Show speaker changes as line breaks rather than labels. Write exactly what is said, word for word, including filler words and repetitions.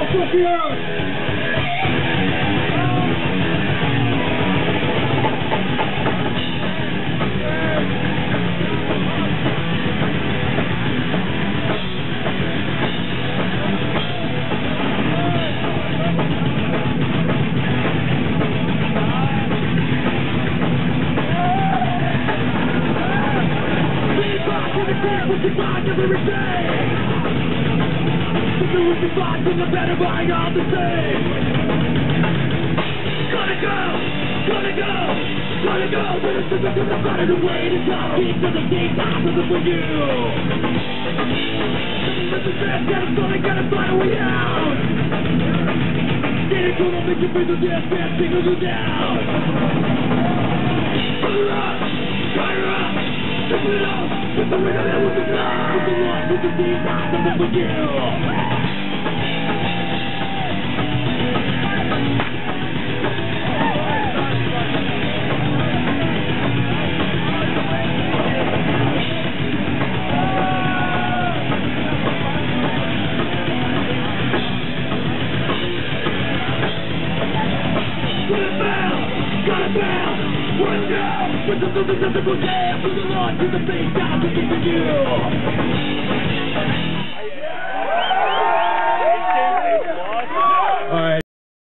fuck the earth. What you find every day? The what you find from the better by all the same. Gotta go, gotta go, gotta go. But it's just gonna find a way to stop. Keep to the same time for you. But the best that I'm gonna gotta find a way out. Get it cool, make you feel the death band, single you down. Fire up, fire up, keep it up. With the rhythm and with the blood, with the love, with the deep eyes, I'm for you. Put it down, got it down. One down, with the physical dance, with the Lord to the face, I'm looking for you.